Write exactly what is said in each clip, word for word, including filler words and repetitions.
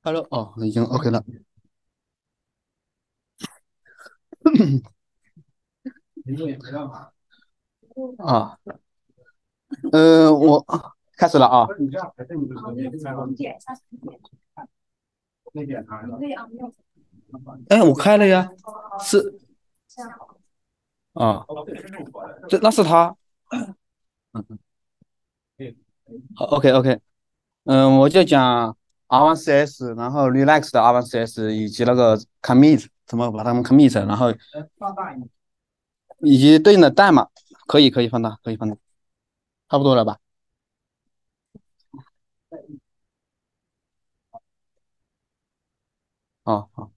Hello，哦，已经 OK 了。啊，呃，我开始了啊。哎，我开了呀。是啊，这那是他。嗯，好，OK OK。嗯，我就讲 R 一 C S，然后 Relax 的 R 一 C S 以及那个 commit 怎么把它们 commit，然后以及对应的代码。可以可以放大，可以放大，差不多了吧？好好。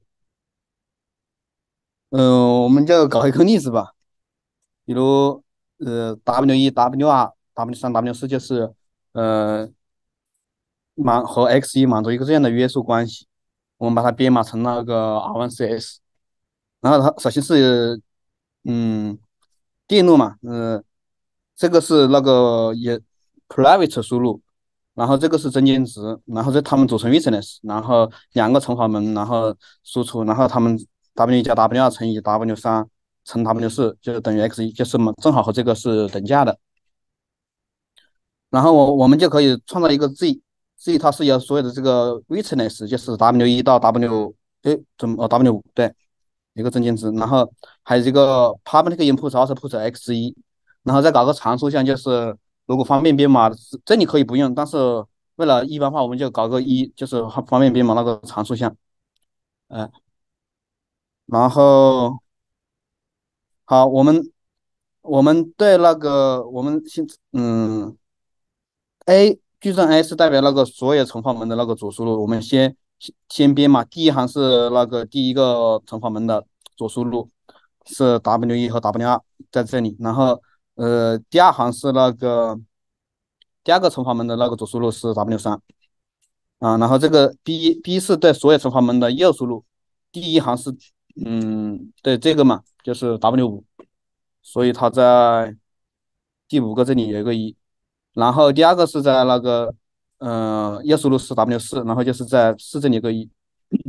嗯，我们就搞一个例子吧。比如呃 W 一、W 二、W 三、W 四就是呃满和 X 一满足一个这样的约束关系，我们把它编码成那个 R 一 C S。然后它首先是嗯电路嘛。呃这个是那个也 private 输入，然后这个是中间值，然后这它们组成 witness，然后两个乘法门，然后输出，然后它们 W 加 W 二乘以 W 三乘 W 四就等于 X 一，就是嘛正好和这个是等价的。然后我我们就可以创造一个 Z，Z 它是由所有的这个 witness，就是 W 一到 W，哎，怎么哦 W 五对，一个中间值，然后还有这个 public input output X 一，然后再搞个常数项，就是如果方便编码，这里可以不用，但是为了一般化，我们就搞个一，就是方便编码那个常数项。呃，然后好，我们我们对那个我们先嗯。A 矩阵 A 是代表那个所有乘法门的那个主输入，我们先先先编嘛。第一行是那个第一个乘法门的主输入是 W 一和 W 二在这里，然后呃第二行是那个第二个乘法门的那个主输入是 W 三啊，然后这个 B B 是对所有乘法门的右输入，第一行是嗯对这个嘛，就是 W 五，所以它在第五个这里有一个一。然后第二个是在那个呃右输入是 W 四，然后就是在四这里有个一。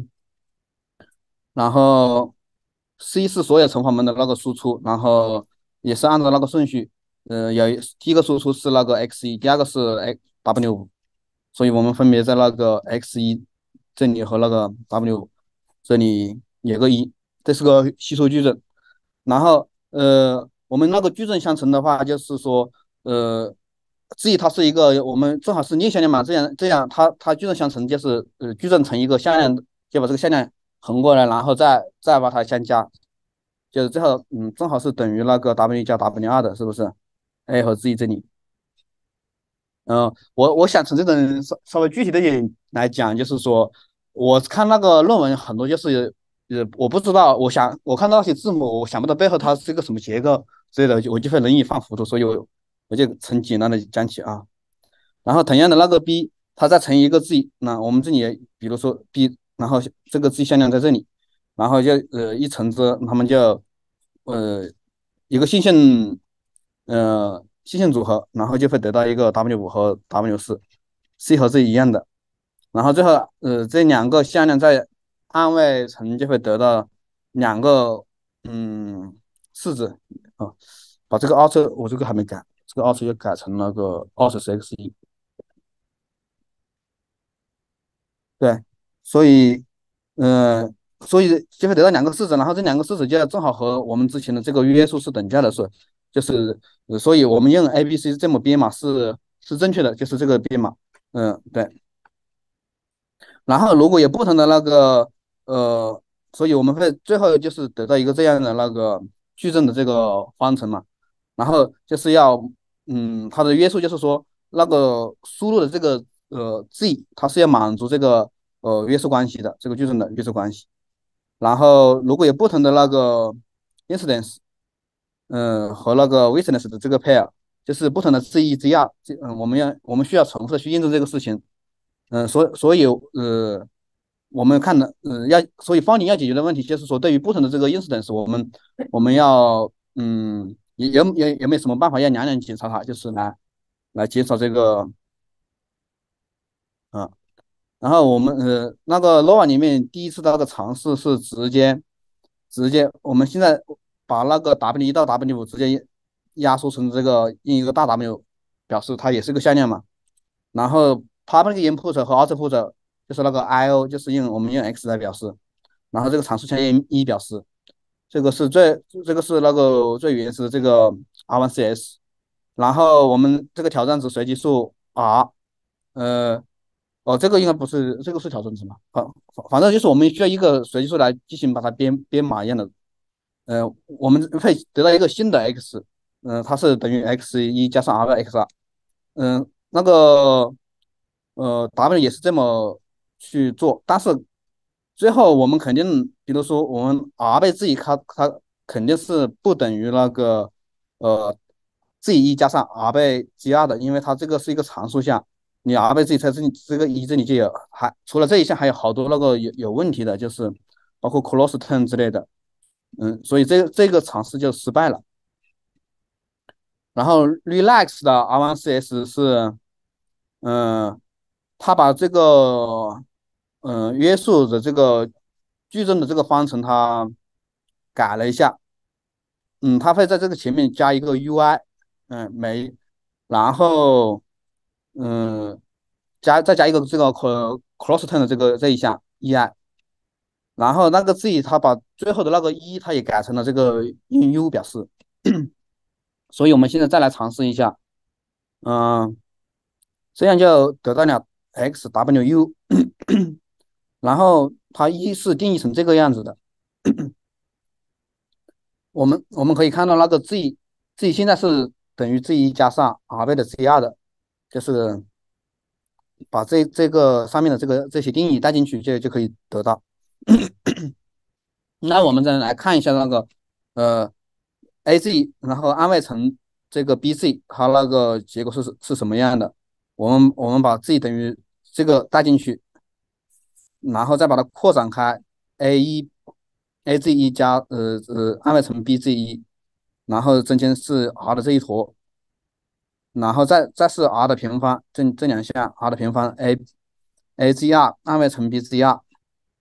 然后 C 是所有乘法门的那个输出，然后也是按照那个顺序。呃，有第一个输出是那个 X 一，第二个是 X W 五，所以我们分别在那个 X 一这里和那个 W 这里有个一，这是个系数矩阵。然后呃，我们那个矩阵相乘的话，就是说呃，G 它是一个我们正好是逆向量嘛，这样这样它它矩阵相乘就是呃矩阵乘一个向量，就把这个向量横过来，然后再再把它相加，就是最后嗯正好是等于那个 W 加 W 二的，是不是？A 和 G 这里。嗯，我我想从这种稍稍微具体的一点来讲，就是说，我看那个论文很多就是，呃，我不知道，我想我看到那些字母，我想不到背后它是一个什么结构之类的，我就会容易犯糊涂，所以我我就从简单的讲起啊。然后同样的那个 B，它再乘一个 G，那我们这里比如说 B，然后这个 G 向量在这里，然后就呃一乘之，它们就呃一个线性呃线性组合，然后就会得到一个 W 五和 W 四，C 和 Z 一样的，然后最后呃这两个向量在按位乘就会得到两个嗯式子啊。把这个 alt 我这个还没改，这个 alt 就改成那个 alt 是 x 一。对，所以，呃，所以就会得到两个式子，然后这两个式子就要正好和我们之前的这个约束是等价的，是，就是，呃所以我们用 A B C 这么编码是是正确的，就是这个编码。嗯，对。然后如果有不同的那个，呃，所以我们会最后就是得到一个这样的那个矩阵的这个方程嘛。然后就是要，嗯，它的约束就是说那个输入的这个呃 z，它是要满足这个呃约束关系的，这个矩阵的约束关系。然后如果有不同的那个 instance，嗯、呃和那个 witness 的这个 pair，就是不同的 z 一 z 二，这嗯，我们要我们需要重复的去验证这个事情。嗯、呃所所以呃，我们看的呃要，所以方宁要解决的问题就是说，对于不同的这个 instance，我们我们要嗯有有有有没有什么办法要两两检查它，就是来来减少这个啊。 然后我们呃那个 Nova 里面第一次的那个尝试是直接直接，我们现在把那个 W 一到 W 五直接压缩成这个用一个大 W 表示它也是个向量嘛。然后 public input 和 output 就是那个 I O 就是用我们用 x 来表示，然后这个常数项用一表示，这个是最这个是那个最原始的这个 R 一 C S。然后我们这个挑战值随机数 R，呃，哦，这个应该不是，这个是挑战值嘛？好，反反正就是我们需要一个随机数来进行把它编编码一样的。呃，我们会得到一个新的 x，嗯、呃，它是等于 x 一加上 r 的 x 二。嗯、呃，那个呃 W 也是这么去做，但是最后我们肯定，比如说我们 r 被 z 它它肯定是不等于那个呃 z 一加上 r 被 g 二的，因为它这个是一个常数项，你 r 被 z 它这里这个一这里就有，还除了这一项还有好多那个有有问题的，就是包括 close term 之类的。嗯，所以这这个尝试就失败了。然后 relax 的 R 一 C S 是，嗯，他把这个，嗯，约束的这个矩阵的这个方程它改了一下。嗯，它会在这个前面加一个 U I，嗯，没，然后，嗯，加再加一个这个 cross term 的这个这一项 E I，然后那个 Z 它把最后的那个一它也改成了这个用 U 表示。所以我们现在再来尝试一下，嗯，这样就得到了 x w u，然后它一是定义成这个样子的。我们我们可以看到那个 z z 现在是等于 z 一加上 r 倍的 z 二的，就是把这这个上面的这个这些定义带进去就就可以得到。那我们再来看一下那个呃 A Z，然后安慰成这个 B Z，它那个结果是是什么样的？我们我们把 Z 等于这个带进去，然后再把它扩展开，A 一 A Z 一加呃呃安慰成 B Z 一，然后中间是 R 的这一坨，然后再再是 R 的平方，这这两项 R 的平方 A A Z 二安慰成 B Z 二，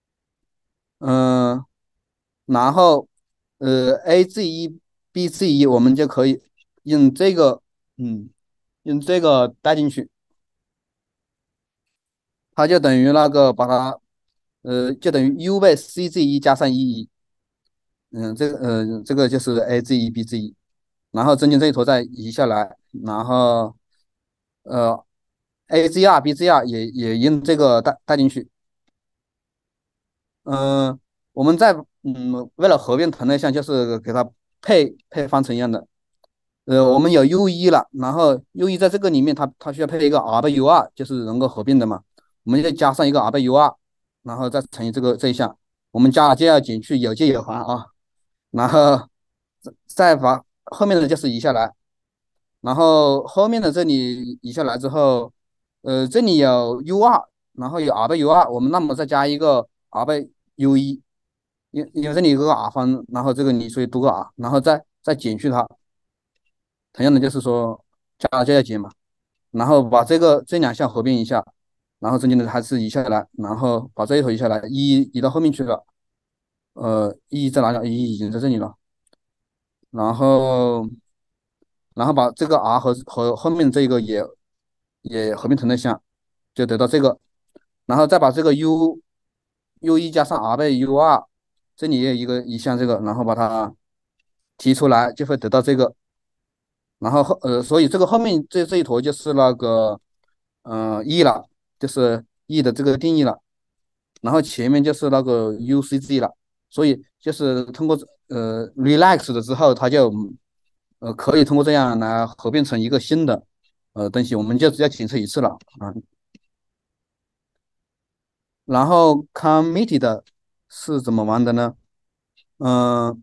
嗯，然后呃 A Z 一 B Z 一我们就可以用这个嗯用这个带进去，它就等于那个把它呃就等于 U 被 C Z 一加上 E 一。嗯，这个呃，这个就是 A G 一 B G 一，然后中间这一坨再移下来，然后呃 A G 二 B G 二也也用这个带带进去。嗯、我们在嗯为了合并同类项，就是给它配配方程一样的。呃，我们有 U 一了，然后 U 一在这个里面它它需要配一个 R 倍 U 二，就是能够合并的嘛，我们就加上一个 R 倍 U 二，然后再乘以这个这一项，我们加了就要减去，有借有还啊。然后再把后面的就是移下来，然后后面的这里移下来之后，呃，这里有 U 二，然后有 R 倍 U 二，我们那么再加一个 R 倍 U 一，因因为这里有个 R 方，然后这个你所以多个 R，然后再再减去它，同样的就是说加了就要减嘛，然后把这个这两项合并一下，然后中间的还是移下来，然后把这一头移下来，一移到后面去了，呃，一在哪里？一已经在这里了。然后然后把这个 r 和和后面这个也也合并成了项，就得到这个，然后再把这个 u u 一加上 r 倍 u 二，这里也有一个一项这个，然后把它提出来，就会得到这个，然后后呃，所以这个后面这这一坨就是那个嗯、呃 e 了，就是 e 的这个定义了，然后前面就是那个 u c g 了，所以就是通过呃 relax 了之后，它就呃可以通过这样来合并成一个新的呃东西，我们就只要检测一次了啊。然后 committed 是怎么玩的呢？嗯、呃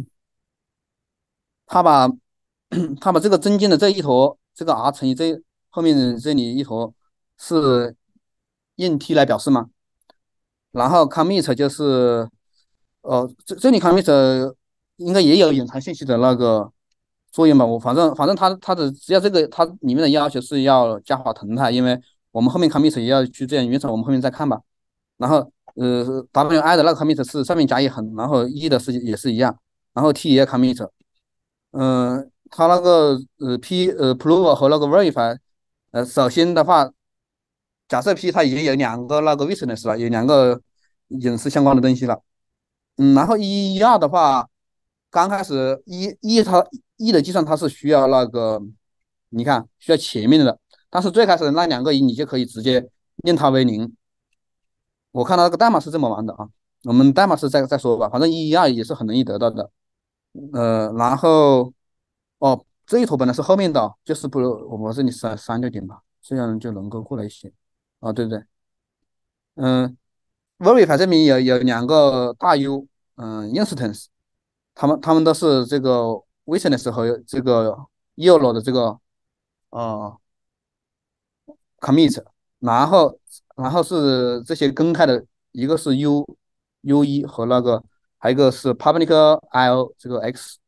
他把他把这个中间的这一坨，这个 r 乘以这后面这里一坨是用 t 来表示嘛？然后 commit 就是呃这这里 commit 应该也有隐藏信息的那个作用吧？我反正反正它它的只要这个它里面的要求是要加法同态，因为我们后面 commit 也要去这样运算，我们后面再看吧。然后呃 wi 的那个 commit 是上面加一横，然后 e 的是也是一样，然后 t 也 commit。嗯、呃，它那个呃 p 呃 prove 和那个 verify，呃，首先的话，假设 p 它已经有两个那个 witness 了，有两个隐私相关的东西了。嗯，然后一一二的话，刚开始一一它一的计算它是需要那个，你看需要前面的，但是最开始的那两个一你就可以直接令它为零。我看到那个代码是这么玩的啊，我们代码是再再说吧，反正一一二也是很容易得到的。呃，然后哦，这一坨本来是后面的，就是不如我这里删删掉点吧，这样就能够过来写。啊，对对，嗯，verify 这边有有两个大 U，嗯，instance，他们他们都是这个 witness 和这个 y o l o 的这个呃 commit，然后然后是这些更态的，一个是 U U 一和那个，还有一个是 public I/O 这个 X，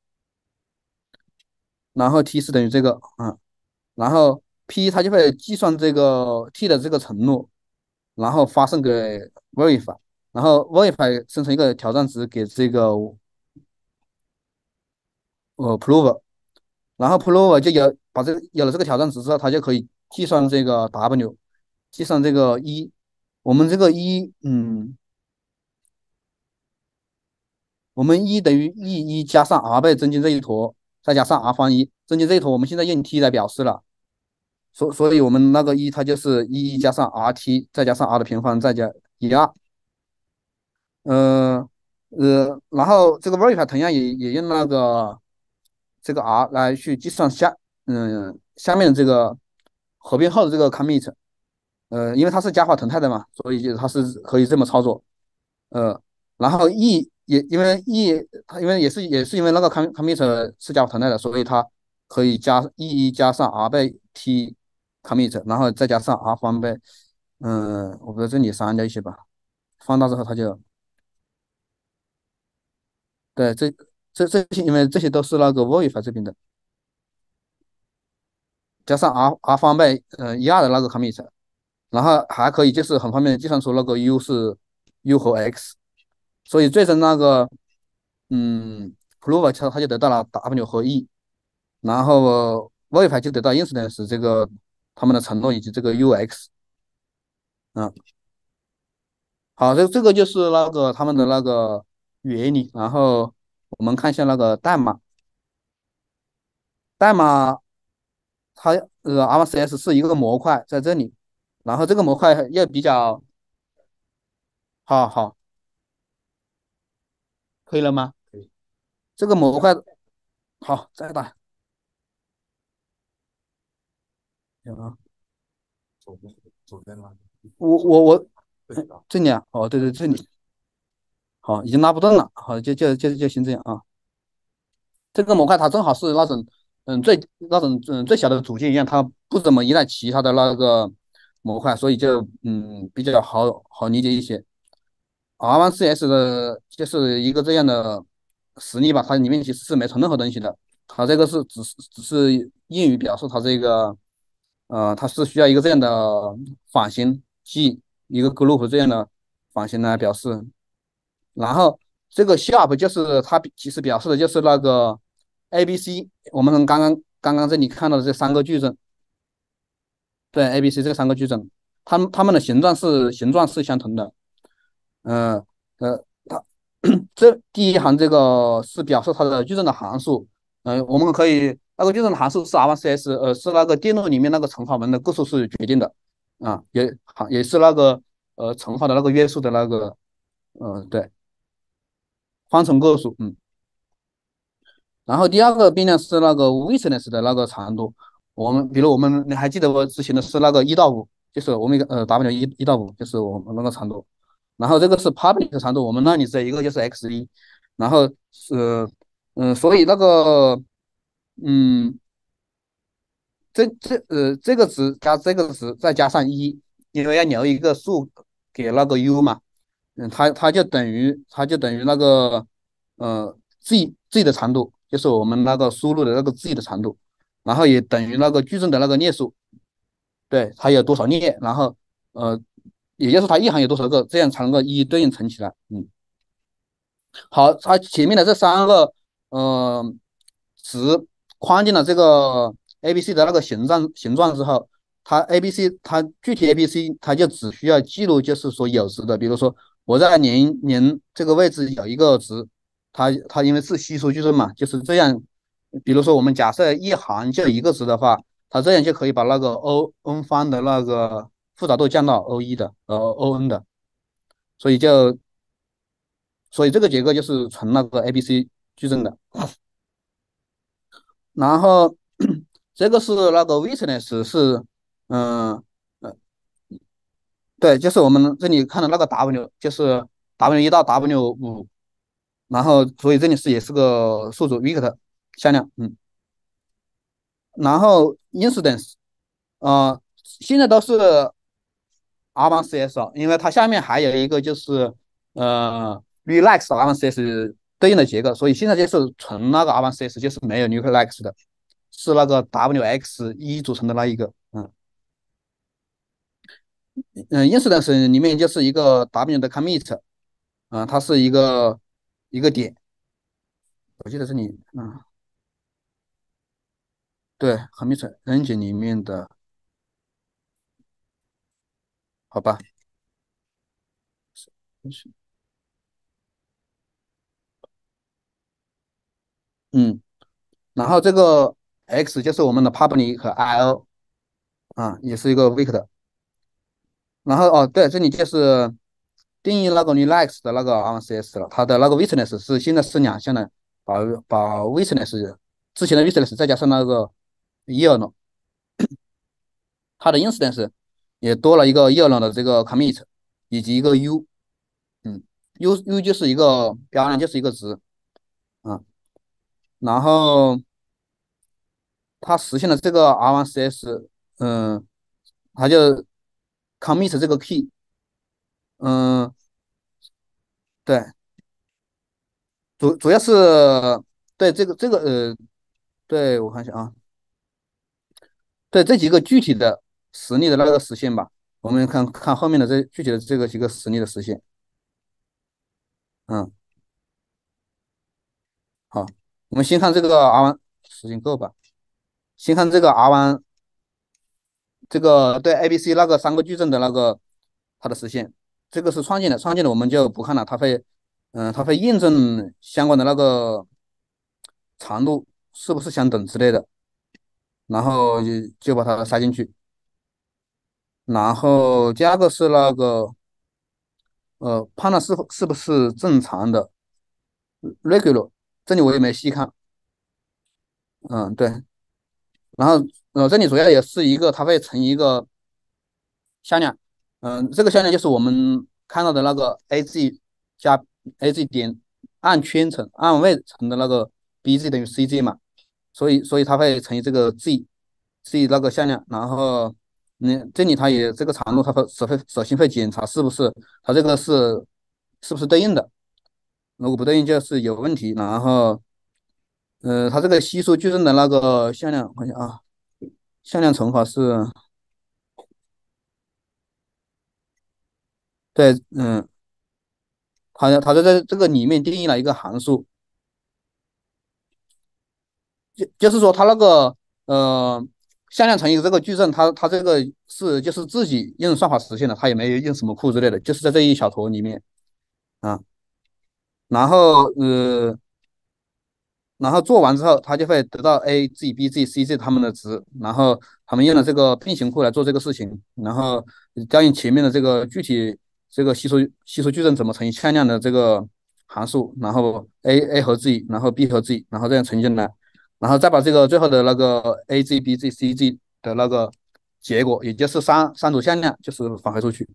然后 T 是等于这个，嗯，然后 P 它就会计算这个 T 的这个承诺，然后发送给 verify，然后 verify 生成一个挑战值给这个呃 prove，然后 prove 就有把这个有了这个挑战值之后，它就可以计算这个 W，计算这个一，我们这个一，嗯，我们一等于 e 一加上 r 倍增进这一坨，再加上 r 方一增进这一坨，我们现在用 t 来表示了，所所以我们那个一它就是一一加上 rt，再加上 r 的平方，再加一二。呃呃，然后这个 verify 同样也也用那个这个 r 来去计算下嗯下面的这个合并后的这个 commit，呃，因为它是加法腾态的嘛，所以就它是可以这么操作。呃，然后 e 也因为 e 它因为也是也是因为那个 com commit 是加法腾态的，所以它可以加 e 一加上 r 倍 t commit，然后再加上 r 方倍，嗯、呃，我在这里删掉一些吧，放大之后它就对，这这这些，因为这些都是那个 verify 这边的，加上 r r 方倍呃一二的那个 commit，然后还可以就是很方便的计算出那个 u 是 u 和 x，所以最终那个嗯 prove 它它就得到了 w 和 e，然后 verify 就得到 instance 这个他们的承诺以及这个 ux，嗯，好，这这个就是那个他们的那个原理，然后我们看一下那个代码，代码它呃 R C S 是一个模块在这里，然后这个模块又比较好好，可以了吗？这个模块好，再打。啊，我我我这里啊，哦对对这里好，已经拉不动了，好就就就就先这样啊。这个模块它正好是那种嗯最那种嗯最小的组件一样，它不怎么依赖其他的那个模块，所以就嗯比较好好理解一些。R 一 C S 的就是一个这样的实例吧，它里面其实是没存任何东西的，它这个是只是只是用于表示它这个呃它是需要一个这样的仿型即一个 group 这样的仿型来表示，然后这个 sharp 就是它其实表示的就是那个 A B C，我们刚刚刚刚这里看到的这三个矩阵，对 A B C 这三个矩阵，它们它们的形状是形状是相同的，嗯呃，它这第一行这个是表示它的矩阵的函数，嗯、呃，我们可以那个矩阵的函数是 R 一 C S，呃，是那个电路里面那个乘法门的个数是决定的，啊，也好也是那个呃乘法的那个约束的那个，呃，对，方程个数，嗯。然后第二个变量是那个 witness 的那个长度，我们比如我们你还记得我之前的是那个一到五，就是我们一个呃 w 一一到五就是我们那个长度，然后这个是 public 的长度，我们那里只有一个就是 x 一，然后是嗯、呃所以那个嗯这这呃这个值加这个值再加上一，因为要留一个数给那个 u 嘛，嗯，它它就等于它就等于那个呃 z z 的长度，就是我们那个输入的那个 z 的长度，然后也等于那个矩阵的那个列数， 对，它有多少列，然后呃，也就是它一行有多少个，这样才能够一一对应乘起来。嗯，好，它前面的这三个呃值框进了这个 A B C 的那个形状形状之后，它 A B C 它具体 A B C 它就只需要记录就是说有值的，比如说我在零零这个位置有一个值，它它因为是虚数矩阵嘛，就是这样。比如说我们假设一行就一个值的话，它这样就可以把那个 O n 方的那个复杂度降到 O 一的，呃 O n 的，所以就所以这个结构就是纯那个 A B C 矩阵的。然后这个是那个 witness 是，嗯呃对，就是我们这里看的那个 W，就是 W 一到 W 五，然后所以这里是也是个数组 Vict 向量。嗯，然后 incidence，呃，现在都是 R 一 C S 哦，因为它下面还有一个就是呃 relax R 一 C S 对应的结构，所以现在就是纯那个 R 一 C S，就是没有 relax 的，是那个 W X 一组成的那一个。嗯嗯，instance 里面就是一个 W 的 commit，嗯，它是一个一个点，我记得这里，嗯，对，commit engine 里面的，好吧，嗯，然后这个 X 就是我们的 public 和 I O，啊，也是一个 Vict。然后哦，对，这里就是定义那个 Relax 的那个 R C S 了，它的那个 witness 是现在是两项的，把把 witness 之前的 witness 再加上那个 year 了，它的 instance 也多了一个 year 的这个 commit 以及一个 u，嗯，u u 就是一个标量，就是一个值啊，然后它实现了这个 R 一 C S，嗯，它就 commit 这个 key，嗯，对，主主要是对这个这个呃，对我看一下啊，对这几个具体的实例的那个实现吧，我们看看后面的这具体的这个几个实例的实现。嗯，好，我们先看这个 R 一实现够吧，先看这个 R 一这个对 A、B、C 那个三个矩阵的那个它的实现，这个是创建的，创建的我们就不看了，它会嗯、呃它会验证相关的那个长度是不是相等之类的，然后就就把它塞进去。然后第二个是那个呃判断是否是不是正常的 regular，这里我也没细看。嗯，对。然后呃这里主要也是一个它会乘一个向量，嗯、这个向量就是我们看到的那个 a z 加 a z 点按圈乘按位乘的那个 b z 等于 c z 嘛，所以所以它会乘以这个 z z 那个向量，然后嗯这里它也这个长度它会首会首先会检查是不是它这个是是不是对应的，如果不对应就是有问题，然后呃它这个系数矩阵的那个向量，我看一下啊，向量乘法是对，嗯，它它在这这个里面定义了一个函数，就就是说它那个呃向量乘以这个矩阵，它它这个是就是自己用算法实现的，它也没有用什么库之类的，就是在这一小坨里面啊。然后呃然后做完之后，它就会得到 a、g、b、g、c、g 它们的值，然后他们用了这个并行库来做这个事情，然后交应前面的这个具体这个系数系数矩阵怎么乘以向量的这个函数，然后 a a 和 g，然后 b 和 g，然后这样乘进来，然后再把这个最后的那个 a、g、b、g、c、g 的那个结果，也就是三三组向量，就是返回出去，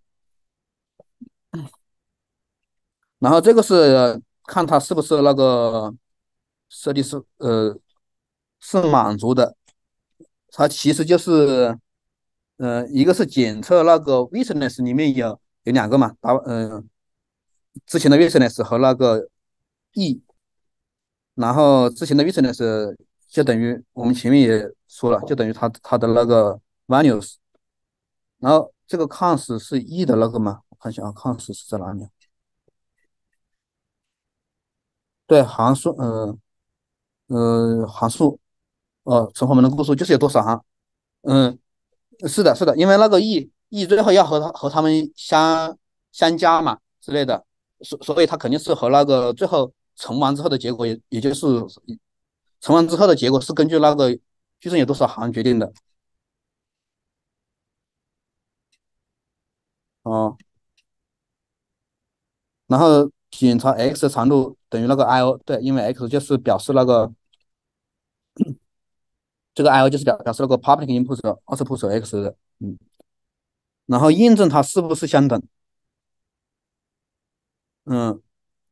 然后这个是看它是不是那个设计是呃是满足的。它其实就是，呃，一个是检测那个 witness 里面有有两个嘛，打呃之前的 witness 和那个 e，然后之前的 witness 就等于我们前面也说了，就等于它它的那个 values， 然后这个 cons 是 e 的那个吗？我看一下啊，cons 是在哪里啊？对，函数，呃呃，函数，呃，乘法门的个数就是有多少行？嗯，是的，是的，因为那个 e e 最后要和它和它们相相加嘛之类的，所所以它肯定是和那个最后乘完之后的结果也也就是乘完之后的结果是根据那个矩阵有多少行决定的。哦，然后检查 x 的长度等于那个 i/o，对，因为 x 就是表示那个这个 i/o 就是表表示那个 public input output x 的，嗯，然后印证它是不是相等，嗯，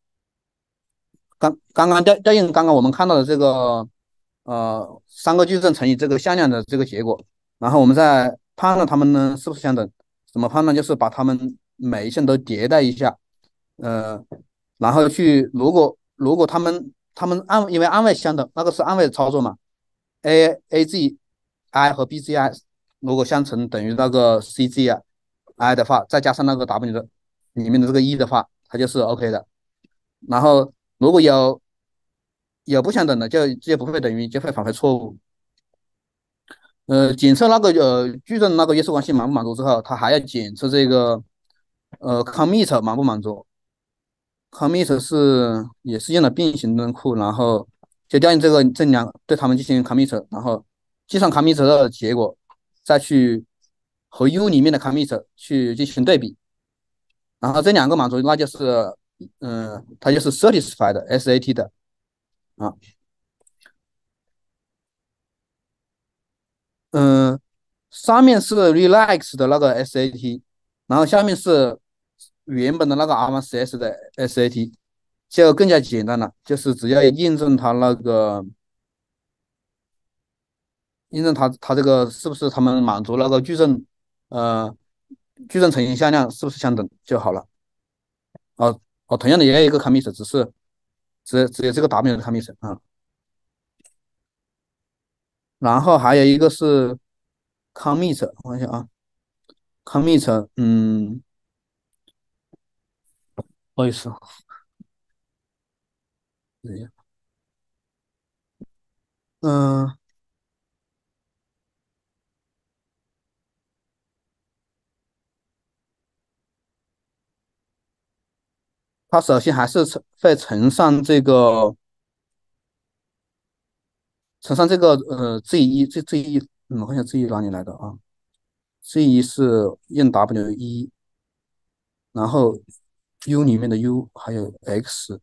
刚刚刚调调用刚刚我们看到的这个呃三个矩阵乘以这个向量的这个结果，然后我们再判断它们呢是不是相等，怎么判断？就是把它们每一项都迭代一下，呃，然后去如果如果它们它们按因为按位相等，那个是按位操作嘛，a a g i 和 b g i 如果相乘等于那个 c g i 的话，再加上那个 w 的里面的这个 e 的话，它就是 OK 的。然后如果有有不相等的，就直接不会等于，就会返回错误。呃，检测那个呃矩阵那个约束关系满不满足之后，它还要检测这个呃 commit 满不满足。commit 是也是用了并行灯库，然后就调用这个这两对它们进行 commit，然后计算 commit 的结果，再去和 u 里面的 commit 去进行对比，然后这两个满足，那就是嗯、呃它就是 satisfied S A T 的啊。嗯、呃上面是 relax 的那个 S A T，然后下面是原本的那个 R 一 C S 的 S A T，就更加简单了，就是只要印证它那个印证它它这个是不是它们满足那个矩阵，呃，矩阵乘以向量是不是相等就好了。哦哦，同样的也有一个 commit，只是只只有这个 W 的 commit 啊，然后还有一个是 commit，我看一下啊，commit，嗯，不好意思，嗯。它首先还是乘会乘上这个乘上这个呃 G 一这 G 一，嗯，我看一下 G 一哪里来的啊？G 一是用 W 一，然后 U 里面的 U 还有 X，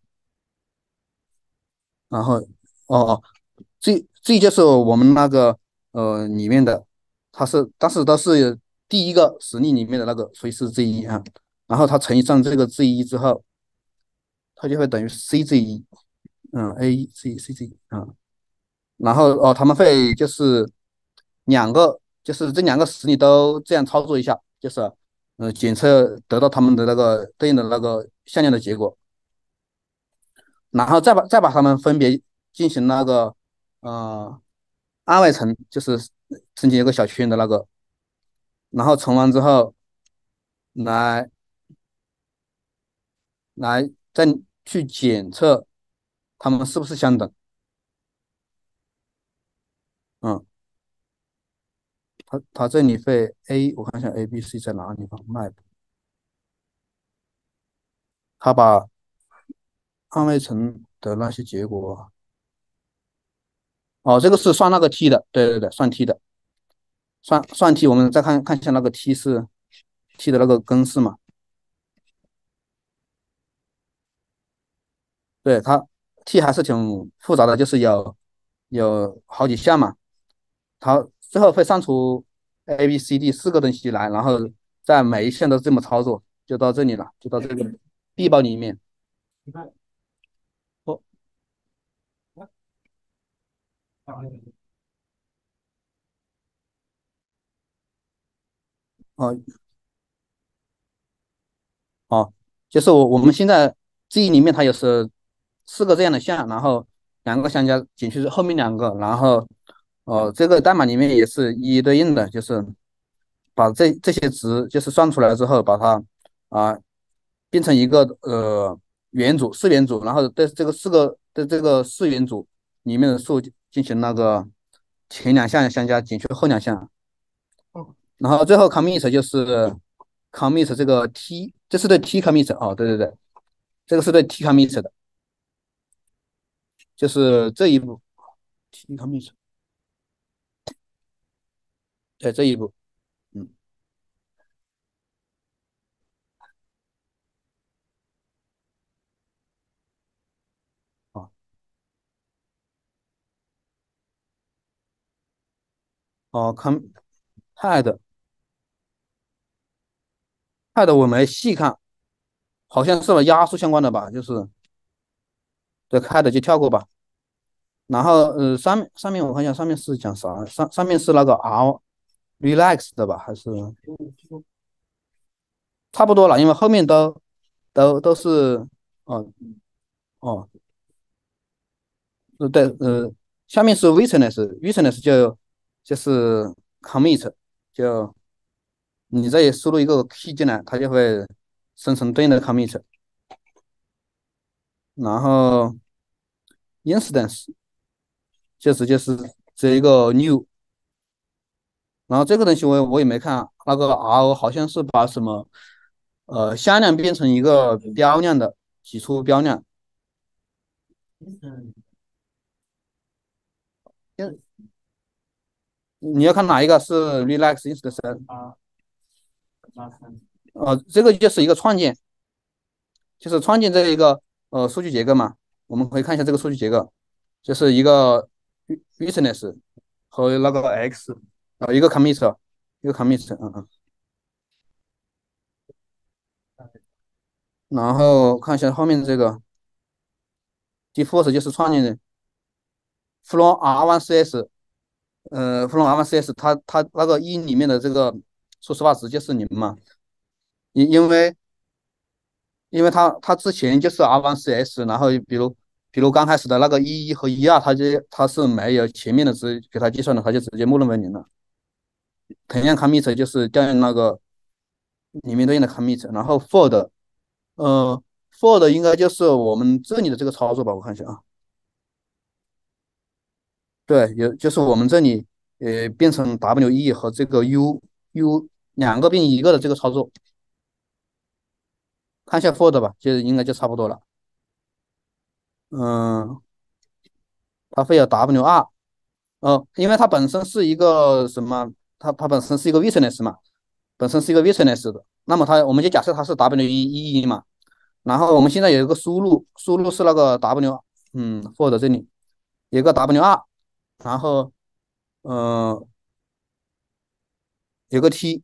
然后哦哦，G G 就是我们那个呃里面的，它是但是都是第一个实例里面的那个，所以是 G 一啊。然后它乘以上这个 G 一之后，它就会等于 C G 一，嗯，A 一 C C G 啊。然后哦，他们会就是两个，就是这两个实例都这样操作一下，就是呃检测得到他们的那个对应的那个向量的结果，然后再把再把它们分别进行那个呃二位乘，就是中间有个小圈的那个，然后乘完之后来来再去检测它们是不是相等，嗯，它它这里会 A，我看一下 A B C 在哪里吧，map，它把二位层的那些结果，哦，这个是算那个 t 的，对对对，算 t 的，算算 t。我们再看看一下那个 t 是 t 的那个公式嘛？对，它 t 还是挺复杂的，就是有有好几项嘛。它最后会算出 a b c d 四个东西来，然后在每一项都这么操作，就到这里了，就到这个 B 包里面。哦哦哦，就是我我们现在 G 里面它有是四个这样的项，然后两个相加减去后面两个，然后哦这个代码里面也是一一对应的，就是把这这些值就是算出来之后，把它啊、变成一个呃元组四元组，然后对这个四个对这个四元组里面的数进行那个前两项相加，减去后两项，然后最后 commit 就是 commit 这个 t，这是对 t commit 哦，对对对，这个是对 t commit 的，就是这一步 t commit，对这一步，嗯，好，哦，com head head 我没细看，好像是和压缩相关的吧，就是对 head 就跳过吧。然后呃，上面上面我看一下，上面是讲啥？上上面是那个 R relax 的吧？还是差不多了？因为后面都都都是哦哦，呃对呃，下面是 witness，witness 就就是 commit，就你这里输入一个 key 进来，它就会生成对应的 commit。然后 instance 就直接是这一个 new，然后这个东西我也我也没看，那个 R O 好像是把什么呃向量变成一个标量的挤出标量。嗯，你要看哪一个是 relax instance？呃，这个就是一个创建，就是创建这一个呃数据结构嘛。我们可以看一下这个数据结构，就是一个 witness 和那个 x，呃一个 commit，一个 commit，嗯嗯，然后看一下后面这个 default 就是创建的 from R 一 C S，呃，from R 一 C S 它它那个一里面的这个说实话直接是零嘛，因因为因为它它之前就是 R 一 C S，然后比如比如刚开始的那个一一和一二，它就它是没有前面的值给它计算的，它就直接默认为零了。同样 commit 就是调用那个里面对应的 commit，然后 forward，呃，forward 应该就是我们这里的这个操作吧，我看一下啊，对，有就是我们这里呃变成 W E 和这个 U U 两个变一个的这个操作，看一下 forward 吧，就应该就差不多了。嗯，它会有 W 二，呃，因为它本身是一个什么？它它本身是一个 witness 嘛，本身是一个 witness 的。那么它我们就假设它是 W 一一一嘛，然后我们现在有一个输入，输入是那个 W，嗯，for 这里有一个 W 二，然后呃有个 T，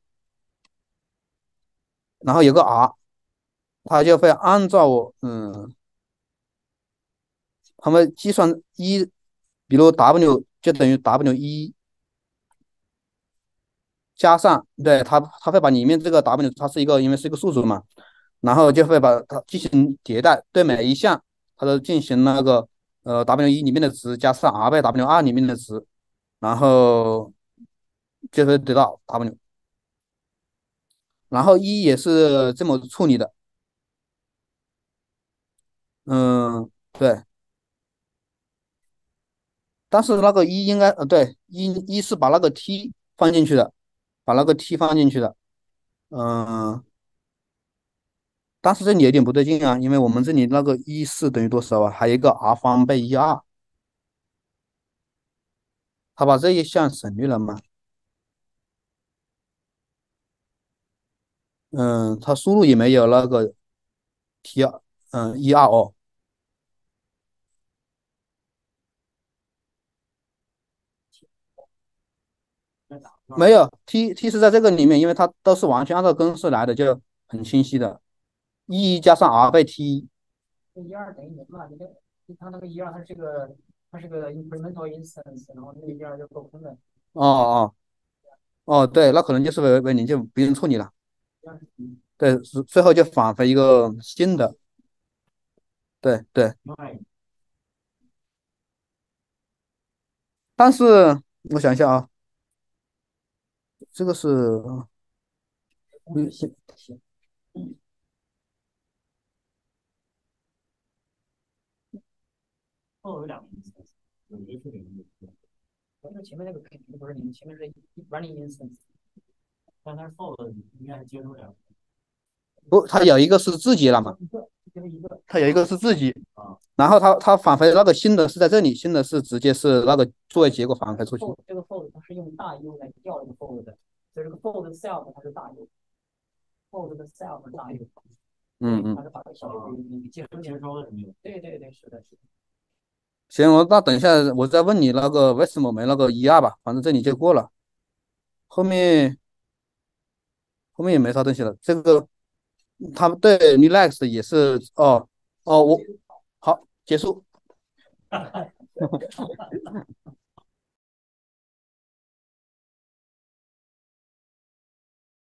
然后有个 R，它就会按照我嗯，他们计算一，比如 W 就等于 W 一加上，对，它它会把里面这个 W 它是一个因为是一个数组嘛，然后就会把它进行迭代，对每一项它都进行那个呃 W 一里面的值加上 R 倍 W 二里面的值，然后就会得到 W，然后一也是这么处理的，嗯，对，但是那个一应该呃对一一是把那个 T 放进去的，把那个 T 放进去的，嗯，但是这里有点不对劲啊，因为我们这里那个一是等于多少啊？还有一个 R 方倍一二，他把这一项省略了吗？嗯，他输入也没有那个 T 二，嗯，一二哦，没有 T T 是在这个里面，因为它都是完全按照公式来的，就很清晰的。一加上 R 倍 T， 一二等于零嘛？你那它那个一二，它是个它是个 incremental instance，然后那个一二就够空的。 哦哦哦，对，那可能就是为为零就不用处理了。对，是最后就返回一个新的。对对，但是我想一下啊，这个是嗯，行。 行，后有两个 instance，有一个是零的，我说前面那个肯定不是零，前面是 running instance，但它是 for 的，应该是接收两个。 不，它有一个是自己了嘛？ 一个，就是一个。 它有一个是自己， 啊， 然后它它返回那个新的是在这里，新的是直接是那个作为结果返回出去。 这个 fold 它是用大 U 来调这个 fold 的，所以这个 fold self 它是大 U，fold 的 self 是大 U， 嗯嗯， 它是把这个小 U 给接收接收的什么？对对对，是的，是的。 行，我那等一下我再问你那个为什么没那个一二吧，反正这里就过了，后面后面也没啥东西了。这个他们对 relax 也是哦哦，我好结束。